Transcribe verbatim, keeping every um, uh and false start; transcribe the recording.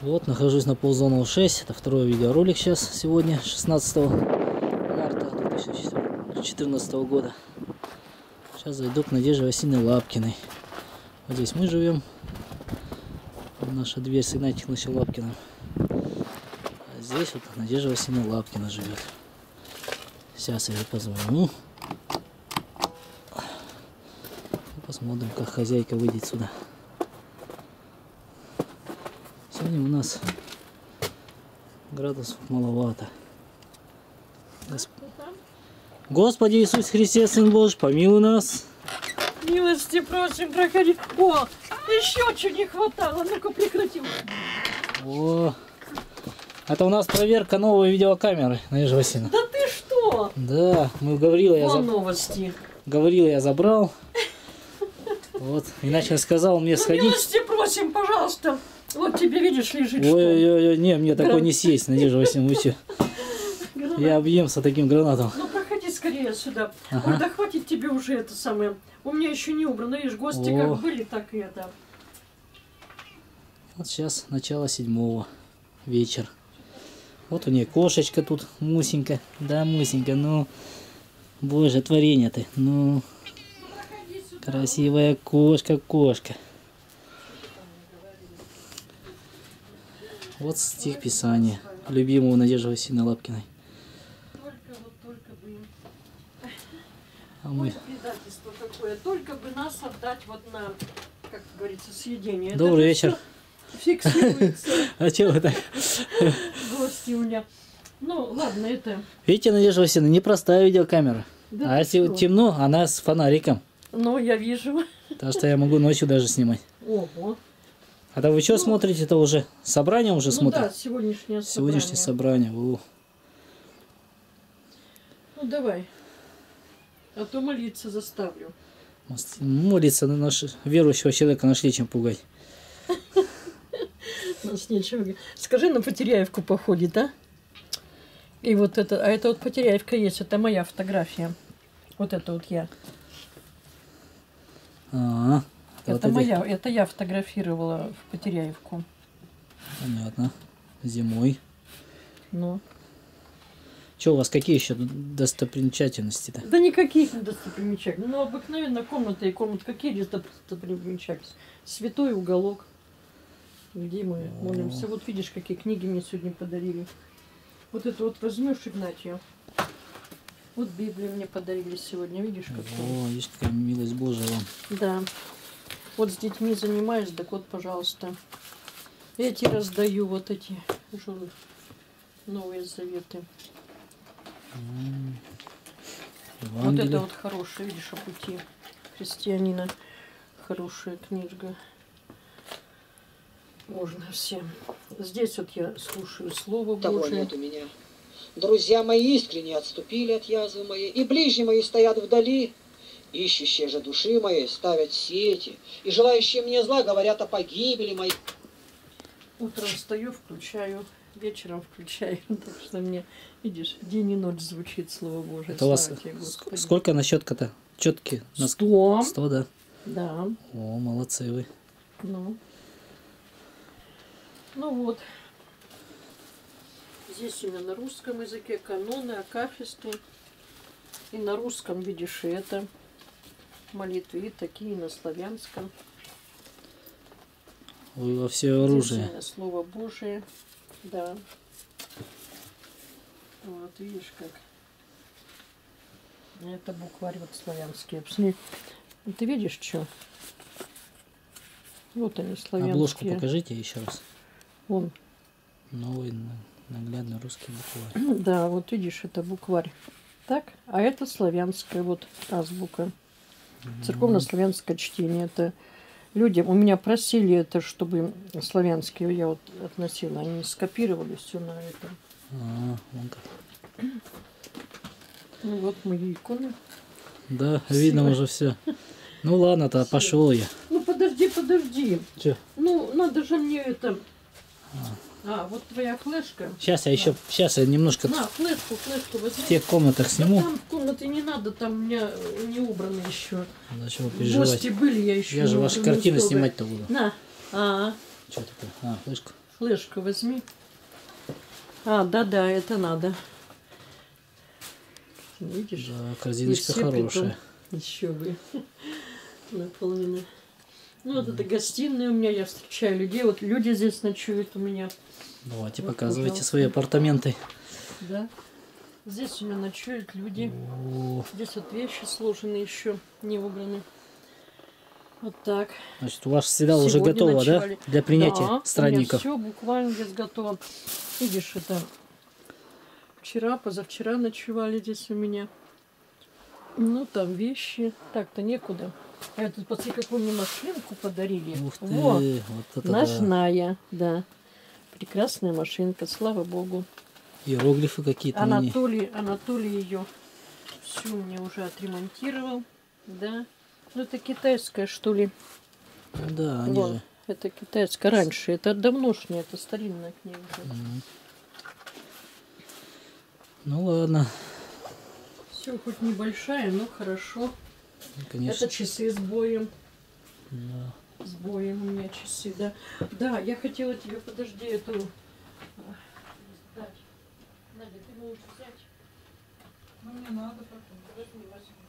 Вот, нахожусь на ползону шесть. Это второй видеоролик сейчас, сегодня, шестнадцатого марта две тысячи четырнадцатого года. Сейчас зайду к Надежде Васильевне Лапкиной. Вот здесь мы живем. Наша дверь с Игнатием Ильичем Лапкиным. А здесь вот Надежда Васильевна Лапкина живет. Сейчас я ей позвоню. Посмотрим, как хозяйка выйдет сюда. Сегодня у нас градусов маловато. Госп... Господи Иисус Христе, Сын Божий, помилуй нас. Милости просим, проходи. О, еще чего не хватало. Ну-ка прекрати. О, это у нас проверка новой видеокамеры, Надежда Васильевна. Да ты что? Да, мы говорила, я забрал. Новости. Говорила, я забрал. Вот, иначе сказал мне ну, сходить. Милости просим, пожалуйста. Вот тебе, видишь, лежит. Ой-ой-ой, не, мне такой не съесть, Надежда Васильевна, вы что? Я объемся таким гранатом. Ну проходи скорее сюда. Ага. Ой, да хватит тебе уже это самое. У меня еще не убрано, видишь, гости О. как были, так и это. Вот сейчас начало седьмого, вечер. Вот у нее кошечка тут, Мусенька. Да, Мусенька, ну, боже, творение ты, ну, красивая кошка, кошка. Вот стих Писания, любимого Надежды Васильевны Лапкиной. Только вот, только бы. А мы... Ой, предательство какое. Только бы нас отдать вот на, как говорится, съедение. Добрый вечер. Фиксируется. А чего вы так? Гости у меня. Ну, ладно, это... Видите, Надежда Васильевна, непростая видеокамера. Да а если что? Темно, она с фонариком. Ну, я вижу. Так что я могу ночью даже снимать. Ого. А то вы что ну, смотрите-то уже? Собрание уже ну, смотрите? Да, сегодняшнее собрание. Сегодняшнее собрание. О. Ну, давай. А то молиться заставлю. Молиться на нашего верующего человека нашли чем пугать. Нас нечего. Скажи, на Потеряевку походит, а? И вот это, а это вот Потеряевка есть, это моя фотография. Вот это вот я. А -а, это вот моя, это я фотографировала в Потеряевку. Понятно. Зимой. Ну. Что у вас, какие еще достопримечательности-то? Да никаких не достопримечательностей. Ну, обыкновенно комната и комната. Какие достопримечательности? Святой уголок. Где мы молимся. Вот видишь, какие книги мне сегодня подарили. Вот это вот возьмешь, Игнатию. Вот Библию мне подарили сегодня. Видишь, какую? О, есть какая милость Божия вам. Да. Вот с детьми занимаюсь, так вот, пожалуйста. Эти раздаю, вот эти журы. Новые заветы. Вот это вот хорошая, видишь, о пути христианина. Хорошая книжка. Можно всем. Здесь вот я слушаю Слово Того Божие. нет у меня. Друзья мои искренне отступили от язвы моей, и ближние мои стоят вдали. Ищущие же души моей ставят сети, и желающие мне зла говорят о погибели моей. Утром встаю, включаю, вечером включаю. Так что мне, видишь, день и ночь звучит Слово Божие. Это у вас тебе, сколько на щетка-то? Четки? Сто. Сто, да? Да. О, молодцы вы. Ну. Ну вот. Здесь у меня на русском языке каноны, акафисты. И на русском, видишь, и это молитвы, и такие на славянском. Вы во все оружие. Здесь Слово Божие. Да. Вот, видишь как. Это букварь вот славянский. Посмотри. Ты видишь, что? Вот они, славянские. Обложку покажите еще раз. Вон. Новый наглядный русский букварь. Да, вот видишь, это букварь. Так, а это славянская вот азбука. Церковно-славянское чтение. Это людям, у меня просили это, чтобы славянские я вот относила. Они скопировали все на это. А, вон как. Ну вот мои иконы. Да, Спасибо. видно уже все. Ну ладно-то, пошел я. Ну подожди, подожди. Че? Ну, надо же мне это... А, вот твоя флешка. Сейчас я еще, сейчас я немножко На, флешку, флешку возьми. в тех комнатах сниму. Да там в комнате не надо, там у меня не убрано еще. Зачем переживать? Гости были, я еще Я же не ваши убрана, картины чтобы- снимать-то буду. На. А, Что такое? А, флешка. Флешку возьми. А, да-да, это надо. Видишь? Да, корзиночка И все хорошая. Еще бы. Наполнена. Ну, вот это гостиная у меня, я встречаю людей. Вот люди здесь ночуют у меня. Давайте, Вот, показывайте пожалуйста. свои апартаменты. Да. Здесь у меня ночуют люди. О, Здесь вот вещи сложены еще, не убраны. Вот так. значит, у вас всегда уже Сегодня готово, ночевали. да? Для принятия Да, странников. все буквально здесь готово. Видишь, это вчера, позавчера ночевали здесь у меня. Ну, там вещи. Так-то некуда. А тут, посмотри, какую мне машинку подарили. Ух ты, Вот. вот это да. Ножная, да. Прекрасная машинка, слава богу. Иероглифы какие-то на ней. Анатолий, Анатолий ее всю мне уже отремонтировал. Да. Ну, это китайская, что ли. Ну да, они Вот. же. Это китайская. Раньше. Это давношняя, это старинная книга уже. Мгм. Ну ладно. Все, хоть небольшая, но хорошо. Ну, конечно. Это часы с боем. Да. С боем у меня часы, да. Да, я хотела тебе, подожди, эту а, дать. Надя, ты можешь взять. Ну, мне надо потом. Подожди, Вася.